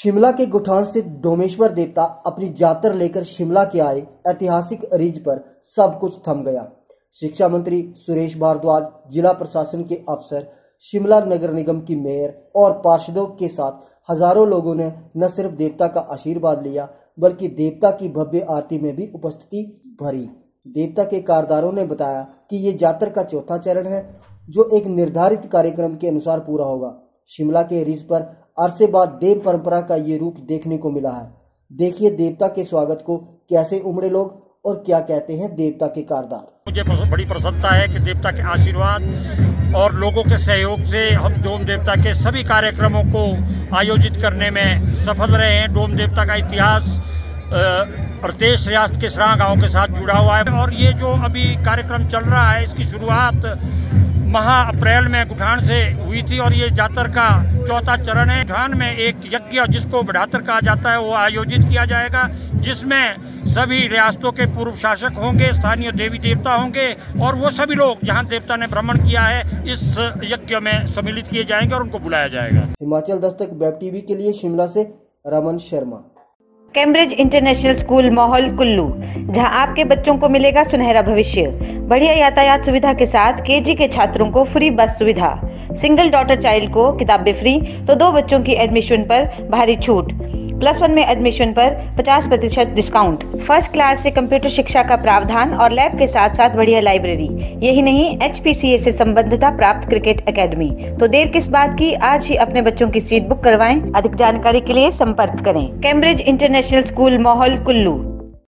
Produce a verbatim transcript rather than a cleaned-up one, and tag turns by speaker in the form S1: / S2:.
S1: शिमला के गुठान स्थित डोमेश्वर देवता अपनी जातर लेकर शिमला के आए ऐतिहासिक रिज पर सब कुछ थम गया। शिक्षा मंत्री सुरेश भारद्वाज, जिला प्रशासन के अफसर, शिमला नगर निगम की मेयर और पार्षदों के साथ हजारों लोगों ने न सिर्फ देवता का आशीर्वाद लिया बल्कि देवता की भव्य आरती में भी उपस्थिति भरी। देवता के कारदारों ने बताया कि ये जातर का चौथा चरण है जो एक निर्धारित कार्यक्रम के अनुसार पूरा होगा। शिमला के रिज पर अरसे बाद देव परंपरा का ये रूप देखने को मिला है। देखिए देवता के स्वागत को कैसे उमड़े लोग और क्या कहते हैं देवता के कारदार।
S2: मुझे बड़ी प्रसन्नता है कि देवता के आशीर्वाद और लोगों के सहयोग से हम डोम देवता के सभी कार्यक्रमों को आयोजित करने में सफल रहे हैं। डोम देवता का इतिहास प्रदेश रियासत के सराह गाँव के साथ जुड़ा हुआ है और ये जो अभी कार्यक्रम चल रहा है इसकी शुरुआत महा अप्रैल में गुठान से हुई थी और ये जातर का चौथा चरण है। गुठान में एक यज्ञ जिसको बढ़ातर कहा जाता है वो आयोजित किया जाएगा, जिसमें सभी रियासतों के पूर्व शासक होंगे, स्थानीय देवी देवता होंगे और वो सभी लोग जहां देवता ने भ्रमण किया है इस यज्ञ में सम्मिलित किए जाएंगे और उनको बुलाया जाएगा।
S1: हिमाचल दस्तक वेब टीवी के लिए शिमला से Raman Sharma.
S3: Cambridge International School माहौल कुल्लू, जहां आपके बच्चों को मिलेगा सुनहरा भविष्य। बढ़िया यातायात सुविधा के साथ केजी के छात्रों को फ्री बस सुविधा, सिंगल डॉटर चाइल्ड को किताबें फ्री तो दो बच्चों की एडमिशन पर भारी छूट, प्लस वन में एडमिशन पर पचास प्रतिशत डिस्काउंट, फर्स्ट क्लास से कंप्यूटर शिक्षा का प्रावधान और लैब के साथ साथ बढ़िया लाइब्रेरी। यही नहीं, एच पी सी ए से संबद्धता प्राप्त क्रिकेट एकेडमी। तो देर किस बात की, आज ही अपने बच्चों की सीट बुक करवाएं। अधिक जानकारी के लिए संपर्क करें कैम्ब्रिज इंटरनेशनल स्कूल माहौल कुल्लू।